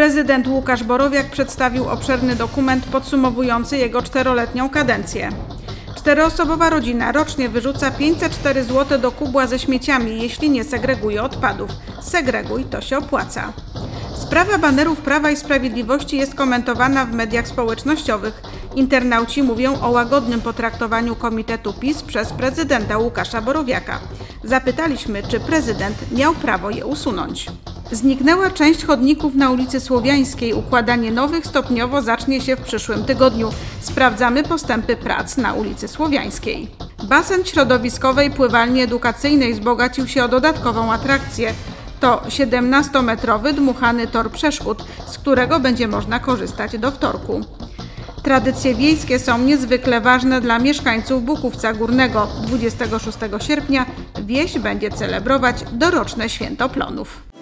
Prezydent Łukasz Borowiak przedstawił obszerny dokument podsumowujący jego 4-letnią kadencję. 4-osobowa rodzina rocznie wyrzuca 504 zł do kubła ze śmieciami, jeśli nie segreguje odpadów. Segreguj, to się opłaca. Sprawa banerów Prawa i Sprawiedliwości jest komentowana w mediach społecznościowych. Internauci mówią o łagodnym potraktowaniu Komitetu PiS przez prezydenta Łukasza Borowiaka. Zapytaliśmy, czy prezydent miał prawo je usunąć. Zniknęła część chodników na ulicy Słowiańskiej. Układanie nowych stopniowo zacznie się w przyszłym tygodniu. Sprawdzamy postępy prac na ulicy Słowiańskiej. Basen środowiskowej pływalni edukacyjnej wzbogacił się o dodatkową atrakcję. To 17-metrowy dmuchany tor przeszkód, z którego będzie można korzystać do wtorku. Tradycje wiejskie są niezwykle ważne dla mieszkańców Bukówca Górnego. 26 sierpnia wieś będzie celebrować doroczne Święto Plonów.